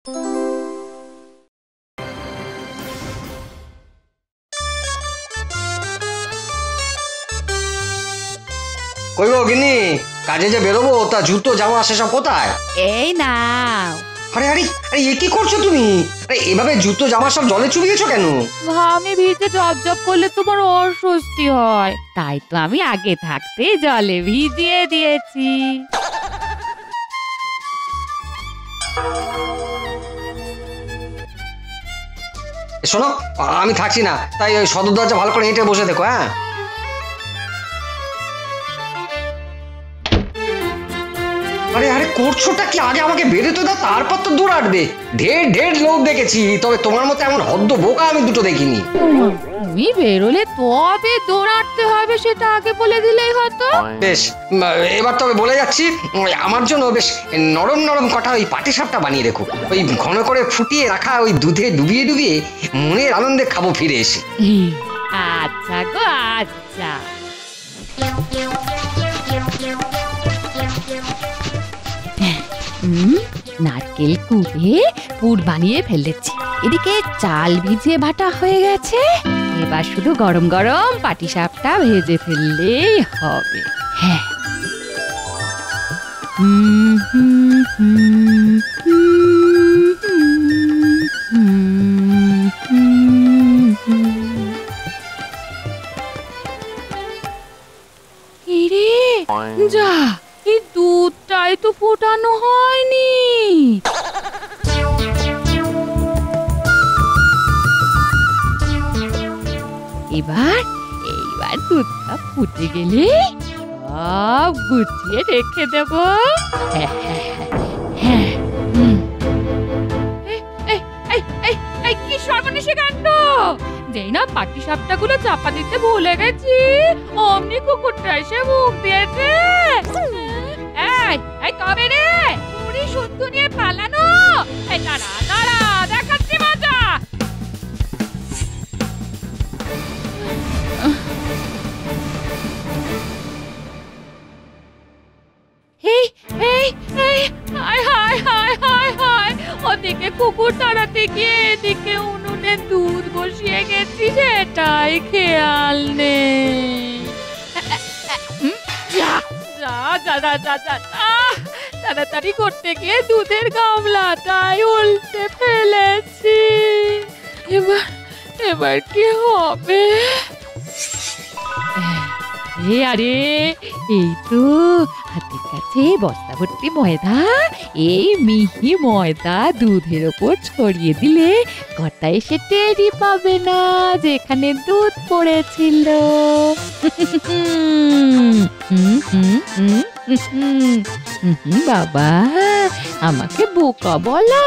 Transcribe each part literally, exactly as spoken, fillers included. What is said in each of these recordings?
কই গো গিন্নি, কাজে যে বেরোবো তা জুতো জামা সেসব কোথায়? এই নাও। আরে আরে আরে এ কি করছো তুমি? আরে এভাবে জুতো জামা সব জলে চুবিয়েছো কেন? ঘামে ভিজে জব জব করলে তোমার অস্বস্তি হয়, তাই তো আমি আগে থাকতে জলে ভিজিয়ে দিয়েছি। শোনো, আমি থাকছি না, তাই ওই সদর দরজা ভালো করে হেঁটে বসে দেখো। হ্যাঁ, আরে আরে করছোটা কি? আগে আমাকে বেরোতে দাও, তারপর তো দৌড়াটবে। ঢের ঢের লোক দেখেছি, তবে তোমার মতো এমন হদ্দ বোকা আমি দুটো দেখিনি। তুমি বেরোলে তবে দৌড়াতে হবে, সেটা আগে বলে দিলেই হতো। বেশ, এবার তবে বলে যাচ্ছি, আমার জন্য বেশ নরম নরম কটা ওই পাটিসাপটা বানিয়ে রেখো। ওই ঘন করে ফুটিয়ে রাখা ওই দুধে ডুবিয়ে ডুবিয়ে মনের আনন্দে খাবো ফিরে এসে। আচ্ছা গো আচ্ছা। হুম, নারকেল কুড়ে পুর বানিয়ে ফেলেছি, এদিকে চাল ভিজিয়ে ভাটা হয়ে গেছে। এবার শুধু গরম গরম পাটিসাপটা ভেজে ফেললেই হবে। হ্যাঁ, হুম হুম হুম হুম হুম। ইরে যা, এই দুধটাই তো ফোটানো হয়নি। এবার এইবার দুধটা ফুটে গেলে সব গুছিয়ে রেখে দেব। হ্যাঁ হ্যাঁ হ্যাঁ, হুম। এই কি সর্বনেশে কাণ্ড! যেই না পাটিসাপটা গুলো চাপা দিতে ভুলে গেছি, অমনি কুকুরটা এসে মুখ দিয়েছে। এই এই কবে রে পুরি শুদ্ধ নিয়ে পালানো? এই দাঁড়া দাঁড়া, দেখাচ্ছি মজা। এই এই এই হায় হায় হায় হায় হায়, ওদিকে কুকুর তাড়াতে গিয়ে এদিকে উনুনে দুধ বসিয়ে গেছি, সেটাই খেয়াল নেই। যা যা যা যা যা যা, তাড়াতাড়ি করতে গিয়ে দুধের গামলাটাই উল্টে ফেলেছি। এবার এবার কি হবে? এ আরে, এই তো হাতের কাছে বস্তা ভর্তি ময়দা। এই মিহি ময়দা দুধের ওপর ছড়িয়ে দিলে কটা এসে টেরই পাবে না যেখানে দুধ পড়েছিল। বাবা, আমাকে বোকা বলা?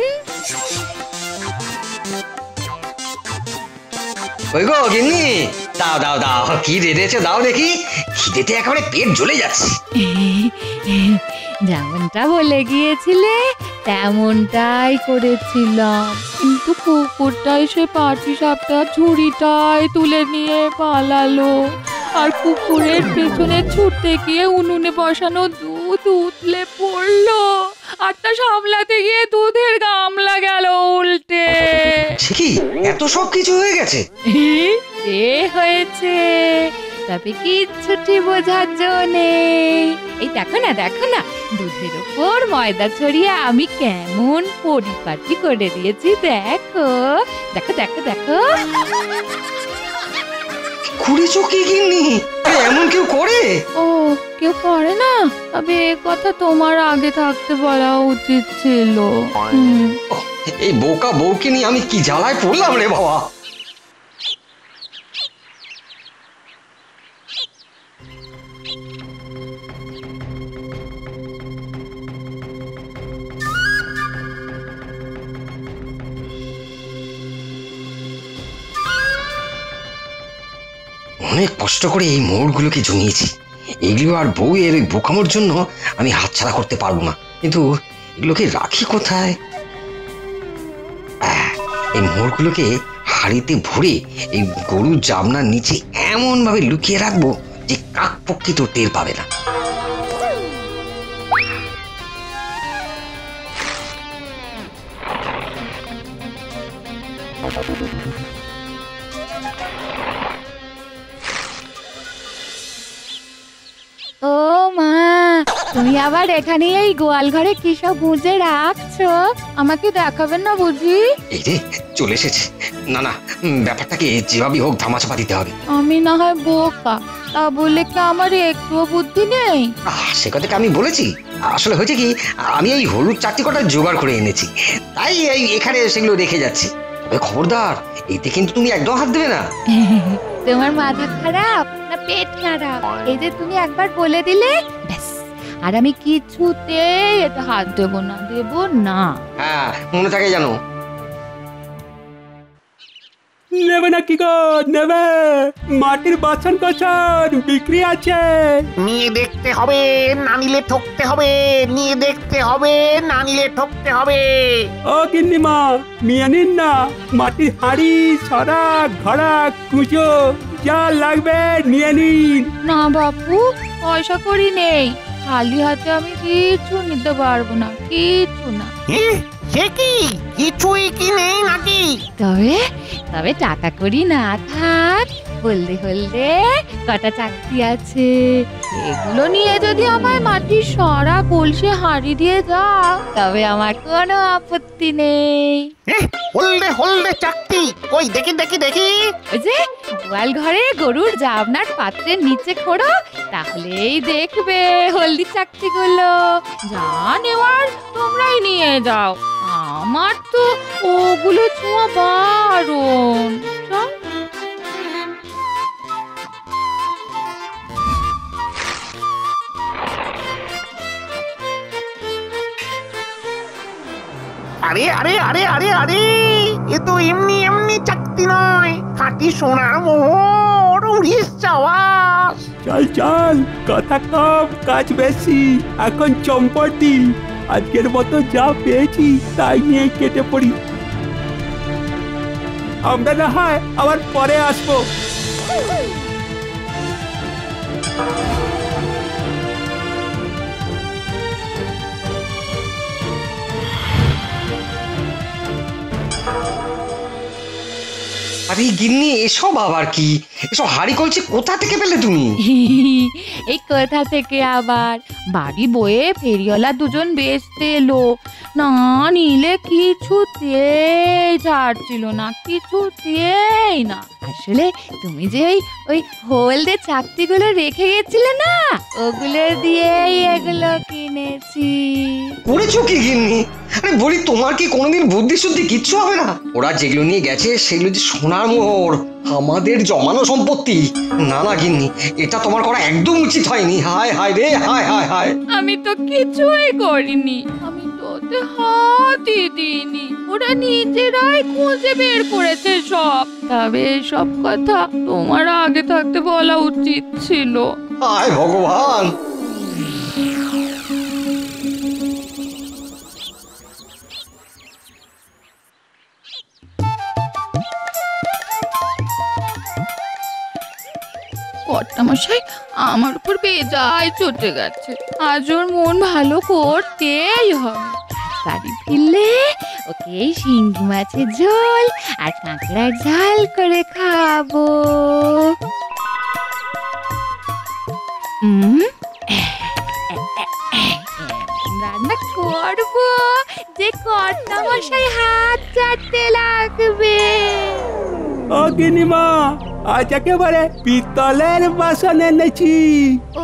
ওই গো গিন্নি, দাও দাও দাও, কি রেঁধেছো দাও দেখি, খিদেতে একেবারে পেট জ্বলে যাচ্ছে। যেমনটা বলে গিয়েছিলে তেমনটাই করেছিলাম, কিন্তু কুকুরটা এসে পাটিসাপটা ঝুড়িটাই তুলে নিয়ে পালালো, আর কুকুরের পেছনে ছুটতে গিয়ে উনুনে বসানো দুধ উতলে পড়লো, আর তা সামলাতে গিয়ে দুধের গামলা গেল উল্টে। কি এত সব কিছু হয়ে গেছে? এ হয়েছে, তবে কিচ্ছুটি বোঝার নেই। এই দেখো না দেখো না, দুধের ওপর ময়দা ছড়িয়ে আমি কেমন পরিপাটি করে দিয়েছি। দেখো দেখো দেখো দেখো। করেছো কি গিন্নি? এমন কেউ করে? ও, কেউ করে না? তবে কথা তোমার আগে থাকতে বলা উচিত ছিল। এই বোকা বউকে নিয়ে আমি কি জ্বালায় পড়লাম রে বাবা। অনেক কষ্ট করে এই মোড়গুলোকে জমিয়েছি, এগুলো আর বউয়ের ওই বোকামোর জন্য আমি হাতছাড়া করতে পারবো না। কিন্তু এগুলোকে রাখি কোথায়? এই মোড়গুলোকে হাড়িতে ভরে এই গরুর জামনার নিচে এমন ভাবে লুকিয়ে রাখবো যে কাক পক্ষী তো টের পাবে না। ও মা, তুমি আবার এখানে এই গোয়াল ঘরে কি সব গুঁজে রাখছো? আমাকে দেখাবেন না বুঝি? এই রে চলে এসেছে। না না, ব্যাপারটাকে যেভাবেই হোক ধামাচাপা দিতে হবে। আমি না হয় বোকা, তা বলে কি আমার একটুও বুদ্ধি নেই? আহ, সে কথাটা আমি বলেছি। আসলে হয়েছে কি, আমি এই হলুদ চারটি কটা জোগাড় করে এনেছি, তাই এই এখানে সেগুলো রেখে যাচ্ছি। তবে খবরদার, এতে কিন্তু তুমি একদম হাত দেবে না। তোমার মাথা খারাপ না পেট খারাপ? এই যে তুমি একবার বলে দিলে ব্যাস, আর আমি কিছুতেই এটা হাত দেবো না, দেবো না। হ্যাঁ, মনে থাকে জানো। নেবে না কি গো? নেবে? মাটির বাসন কোসন বিক্রি আছে। নিয়ে দেখতে হবে, না নিলে ঠকতে হবে। নিয়ে দেখতে হবে, না নিলে ঠকতে হবে। ও গিন্নিমা, নিয়ে নিন না। মাটির হাঁড়ি, ছড়া, ঘড়া, কুচো যা লাগবে নিয়ে নিন। না বাপু, পয়সা করি নেই, খালি হাতে আমি কিছু নিতে পারবো না, কিছু না। সে কি, কিছুই কি নেই নাকি? তবে তবে টাকা করি না থাক, হলদে হলদে কটা চাকরি আছে, এগুলো নিয়ে যদি আমায় মাটির সরা কলসি হাঁড়ি দিয়ে যাও তবে আমার কোনো আপত্তি নেই। হলদে হলদে চাকতি, ওই দেখি দেখি দেখি। ওই যে গোয়াল ঘরে গরুর জাবনার পাত্রের নিচে খোঁড়ো, তাহলেই দেখবে হলদি চাকতিগুলো। যা নেওয়ার তোমরাই নিয়ে যাও, আমার তো ওগুলো ছোঁয়া বারণ। আরে আরে আরে আরে আরে, এ তো এমনি এমনি চাকতি নয়, খাঁটি সোনার মোহর। উড়িস চাওয়াস। চল চল, কথা কম কাজ বেশি। এখন চম্পটি, আজকের মতো যা পেয়েছি তাই নিয়ে কেটে পড়ি। আমরা না হয় আবার পরে আসবো। আরে গিন্নি, এসব আবার কি? এসব হাঁড়ি কলসি কোথা থেকে পেলে তুমি? এই কোথা থেকে আবার, বাড়ি বয়ে ফেরিওয়ালা দুজন বেচতে এলো, না নিলে কিছুতেই ছাড়ছিল না, কিছুতেই না। আসলে তুমি যে ওই ওই হলদে চাকতিগুলো রেখে গেছিলে না, ওগুলো দিয়েই এগুলো কিনেছি। করেছো কি গিন্নি? আরে বলি, তোমার কি কোনোদিন বুদ্ধি শুদ্ধি কিচ্ছু হবে না? ওরা যেগুলো নিয়ে গেছে সেগুলো যে সোনার মোহর, আমাদের জমানো সম্পত্তি। না না গিন্নি, এটা তোমার করা একদম উচিত হয়নি। হায় হায় রে, হায় হায় হায়। আমি তো কিছুই করিনি, আমি তো ওতে হাতই দিইনি, ওরা নিজেরাই খুঁজে বের করেছে সব। তবে সব কথা তোমার আগে থাকতে বলা উচিত ছিল। হায় ভগবান। কর্তামশাই আমার উপর বেজায় চটে গেছে, আজ ওর মন ভালো করতেই হবে। বাড়ি ফিরলে ওকে এই শিঙ্গি মাছের ঝোল আর কাঁকড়ার ঝাল করে খাবো। হুম, রান্না করবো যে কর্তামশাই হাত চাটতে লাগবে। ও গিনিমা, আজ একেবারে পিতলের বাসন এনেছি। ও,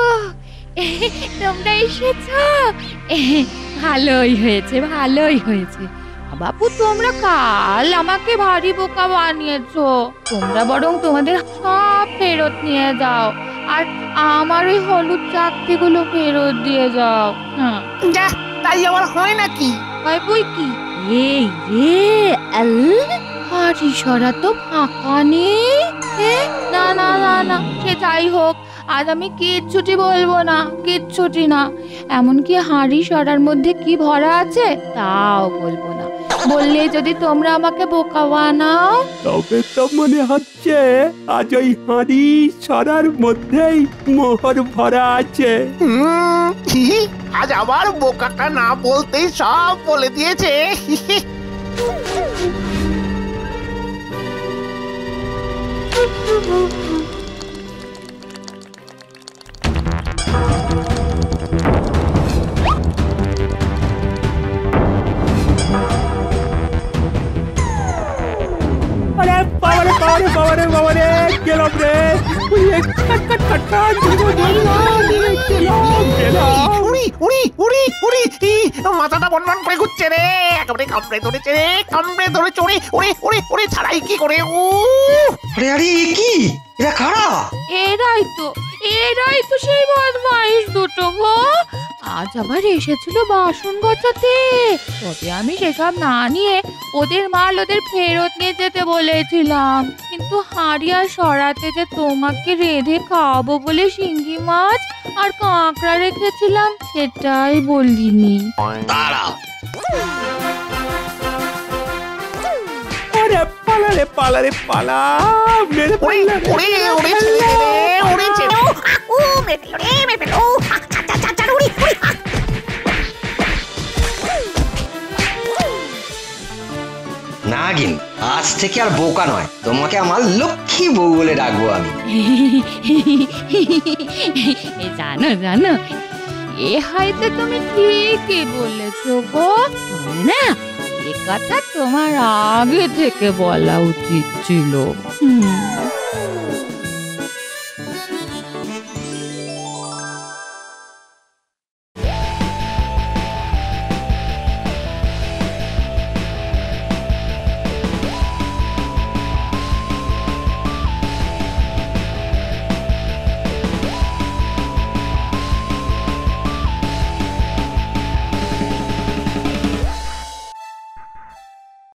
তোমরা এসেছো? ভালোই হয়েছে, ভালোই হয়েছে। বাপু, তোমরা কাল আমাকে ভারী বোকা বানিয়েছো। তোমরা বরং তোমাদের সব ফেরত নিয়ে যাও, আর আমার ওই হলুদ চাকতিগুলো ফেরত দিয়ে যাও। হ্যাঁ, যা, তাই আবার হয় নাকি? হয় বই কি। এই রে, আল হাড়ি সরা তো ফাঁকা নেই। না না না না, সে যাই হোক, আজ আমি কিচ্ছুটি বলবো না, কিচ্ছুটি না। এমনকি হাঁড়ি সরার মধ্যে কি ভরা আছে তাও বলবো না। বললে যদি তোমরা আমাকে বোকা বানাও। তবে তো মনে হচ্ছে আজ ওই হাঁড়ি সরার মধ্যেই মোহর ভরা আছে। আজ আবার বোকাটা না বলতেই সব বলে দিয়েছে। আরে বাবা রে বাবা রে গেলাম রে ওই এক কাট কাট কাট কাট গেলাম গেলাম উড়ি উড়ি উড়ি উড়ি ই, মাথাটা বনবন করে ঘুরছে রে একেবারে কামড়ে ধরেছে রে কামড়ে ধরে চড়ে ওরে ওরে ওরে ছাড়াই কি করে উ আরে আরে এ কি এরা কারা? এরাই তো এরাই তো সেই বদমাইশ দুটো গো। আজ আবার এসেছিল বাসন গজাতে, তবে আমি সেসব না নিয়ে ওদের মাল ওদের ফেরত নিয়ে যেতে বলেছিলাম, কিন্তু হাঁড়ি আর সরাতে যে তোমাকে রেঁধে খাওয়াবো বলে শিঙ্গি মাছ আর কাঁকড়া রেখেছিলাম সেটাই বলিনি। দাঁড়াও, আরে পালা রে পালা রে পালা মেরে ওরে পালা ওরে ওরে ছেড়ে দে রে ওরে ছেড়ে ও মেরে রে মেরে ও চা চা চা চা উড়ি উড়ি নাগিন আজ থেকে আর বোকা নয়, তোমাকে আমার লক্ষ্মী বউ বলে ডাকবো আমি। এ জানো জানো এ হয়তো তুমি ঠিকই বলেছো গো, তবে না এ কথা তোমার আগে থেকে বলা উচিত ছিল। হুম